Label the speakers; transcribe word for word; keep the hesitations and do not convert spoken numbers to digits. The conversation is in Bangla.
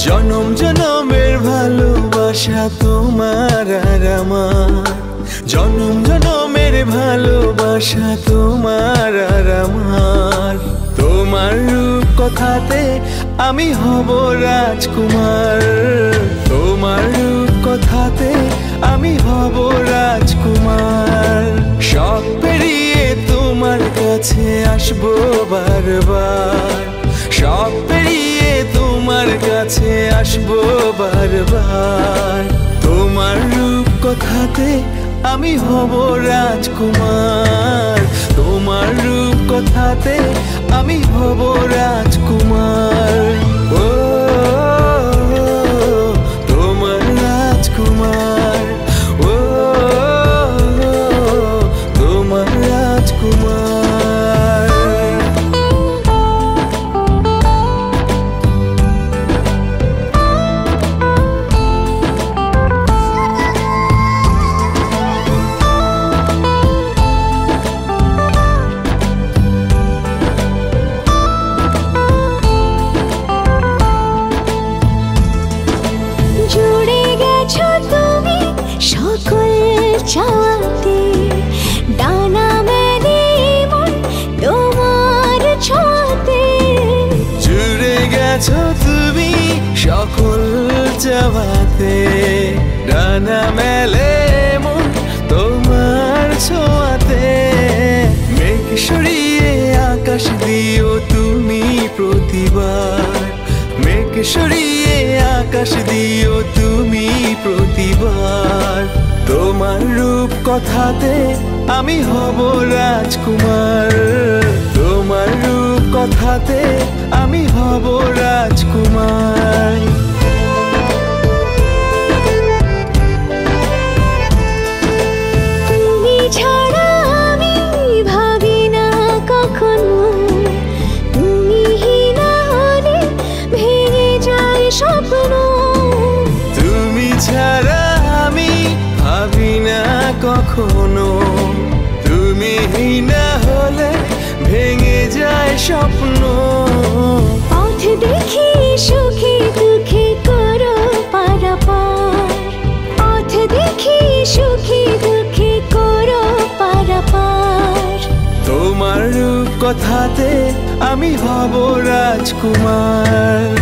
Speaker 1: জনম জনমের ভালোবাসা তোমার আর আমার, জনম জনমের ভালোবাসা তোমার আর আমার। তোমার রূপ কথাতে আমি হব রাজকুমার, তোমার রূপ কথাতে আমি হব রাজকুমার। সব পেরিয়ে তোমার কাছে আসবো বারবার, সব পেরিয়ে তোমার কাছে আসবো বারবার। তোমার রূপ কথাতে আমি হব রাজকুমার, তোমার রূপ কথাতে আমি হব রাজকুমার। ও তোমার রাজকুমার, ও তোমার রাজকুমার।
Speaker 2: চাওয়াতে ডানা মেলে মন তোমার ছোঁয়াতে,
Speaker 1: জুড়ে গেছো তুমি সকল চাওয়াতে, ডানা মেলে মন তোমার ছোঁয়াতে। মেঘ সরিয়ে আকাশ দিও তুমি প্রতিবার, মেঘ সরিয়ে আকাশ দিও তুমি প্রতিবার। তোমার রূপ কথাতে আমি হব রাজকুমার, তোমার রূপ কথাতে আমি হব রাজকুমার।
Speaker 2: তুমি ছাড়া আমি ভাবি না কখনো, তুমি না হলে ভেঙে যায় স্বপ্ন।
Speaker 1: তুমি ছাড়া আমি ভাবি না কখনো, তুমি না হলে ভেঙে যায় স্বপ্ন।
Speaker 2: পথ দেখি সুখে দুঃখে করো পারাপার, পথ দেখি সুখে দুঃখে করো পারাপার।
Speaker 1: তোমার রূপ কথাতে আমি হব রাজকুমার।